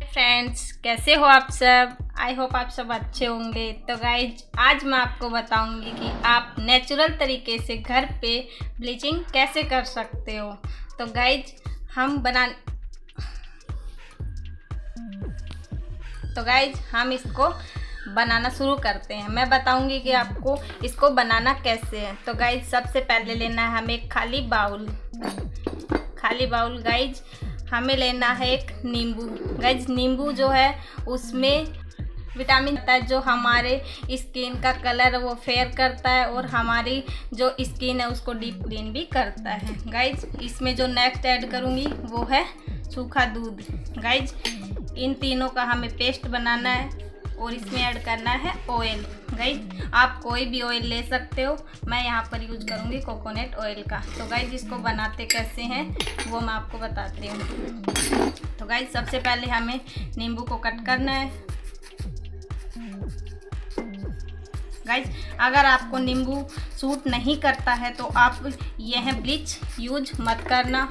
Friends, कैसे हो आप सब। आई होप आप सब अच्छे होंगे। तो गाइज आज मैं आपको बताऊंगी कि आप नेचुरल तरीके से घर पे ब्लीचिंग कैसे कर सकते हो। तो गाइज हम इसको बनाना शुरू करते हैं। मैं बताऊंगी कि आपको इसको बनाना कैसे है। तो गाइज सबसे पहले लेना है हमें एक खाली बाउल गाइज हमें लेना है एक नींबू। गाइज नींबू जो है उसमें विटामिन होता है जो हमारे स्किन का कलर वो फेयर करता है और हमारी जो स्किन है उसको डीप क्लीन भी करता है। गाइज इसमें जो नेक्स्ट ऐड करूँगी वो है सूखा दूध। गाइज इन तीनों का हमें पेस्ट बनाना है और इसमें ऐड करना है ऑयल। गाइज आप कोई भी ऑयल ले सकते हो, मैं यहाँ पर यूज करूँगी कोकोनट ऑयल का। तो गाइज इसको बनाते कैसे हैं वो मैं आपको बताती हूँ। तो गाइज सबसे पहले हमें नींबू को कट करना है। गाइज अगर आपको नींबू सूट नहीं करता है तो आप यह ब्लीच यूज मत करना।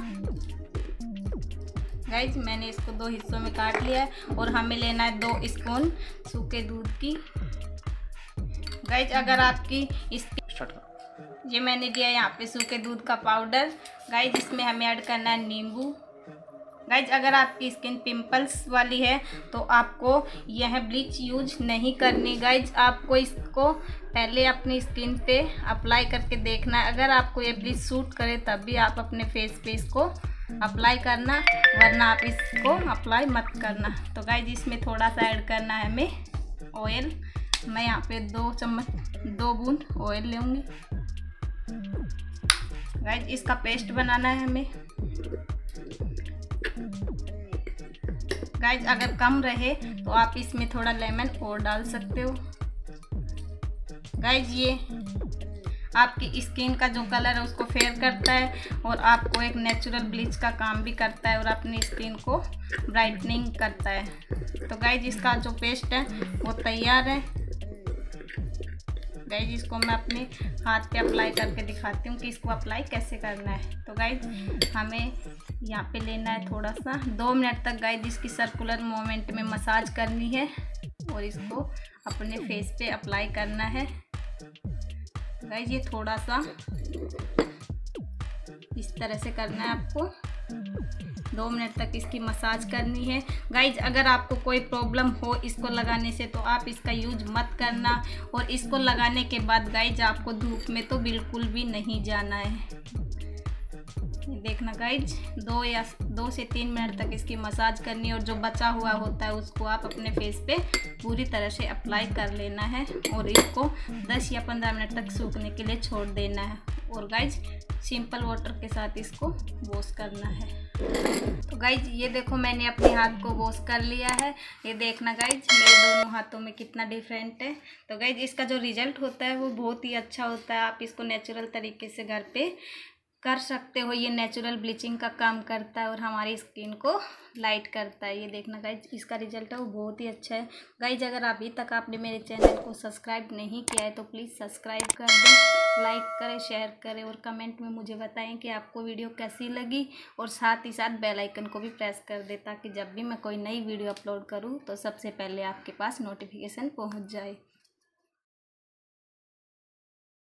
गाइज मैंने इसको 2 हिस्सों में काट लिया है और हमें लेना है 2 स्पून सूखे दूध की। गाइज अगर आपकी ये मैंने दिया यहाँ पे सूखे दूध का पाउडर। गाइज इसमें हमें ऐड करना है नींबू। गाइज अगर आपकी स्किन पिंपल्स वाली है तो आपको यह ब्लीच यूज नहीं करनी। गाइज आपको इसको पहले अपनी स्किन पे अप्लाई करके देखना है। अगर आपको ये ब्लीच सूट करे तभी आप अपने फेस पे इसको अप्लाई करना, वरना आप इसको अप्लाई मत करना। तो गाइज इसमें थोड़ा सा ऐड करना है हमें ऑयल। मैं यहाँ पे 2 बूंद ऑयल लूँगी। गाइज इसका पेस्ट बनाना है हमें। गाइज अगर कम रहे तो आप इसमें थोड़ा लेमन और डाल सकते हो। गाइज ये आपकी स्किन का जो कलर है उसको फेयर करता है और आपको एक नेचुरल ब्लीच का काम भी करता है और अपनी स्किन को ब्राइटनिंग करता है। तो गाइज इसका जो पेस्ट है वो तैयार है। गाइज इसको मैं अपने हाथ पे अप्लाई करके दिखाती हूँ कि इसको अप्लाई कैसे करना है। तो गाइज हमें यहाँ पे लेना है थोड़ा सा 2 मिनट तक गाइज इसकी सर्कुलर मोमेंट में मसाज करनी है और इसको अपने फेस पे अप्लाई करना है। गाइज ये थोड़ा सा इस तरह से करना है आपको। 2 मिनट तक इसकी मसाज करनी है। गाइज अगर आपको कोई प्रॉब्लम हो इसको लगाने से तो आप इसका यूज मत करना और इसको लगाने के बाद गाइज आपको धूप में तो बिल्कुल भी नहीं जाना है। देखना गाइज 2 से 3 मिनट तक इसकी मसाज करनी है और जो बचा हुआ होता है उसको आप अपने फेस पे पूरी तरह से अप्लाई कर लेना है और इसको 10 या 15 मिनट तक सूखने के लिए छोड़ देना है। और गाइज सिंपल वाटर के साथ इसको वॉश करना है। तो गाइज ये देखो मैंने अपने हाथ को वॉश कर लिया है। ये देखना गाइज मेरे दोनों हाथों में कितना डिफरेंट है। तो गाइज इसका जो रिजल्ट होता है वो बहुत ही अच्छा होता है। आप इसको नेचुरल तरीके से घर पे कर सकते हो। ये नेचुरल ब्लीचिंग का काम करता है और हमारी स्किन को लाइट करता है। ये देखना गाइज इसका रिजल्ट है वो बहुत ही अच्छा है। गाइज अगर अभी तक आपने मेरे चैनल को सब्सक्राइब नहीं किया है तो प्लीज़ सब्सक्राइब कर दें, लाइक करें, शेयर करें और कमेंट में मुझे बताएं कि आपको वीडियो कैसी लगी। और साथ ही साथ बेल आइकन को भी प्रेस कर दें ताकि जब भी मैं कोई नई वीडियो अपलोड करूँ तो सबसे पहले आपके पास नोटिफिकेशन पहुँच जाए।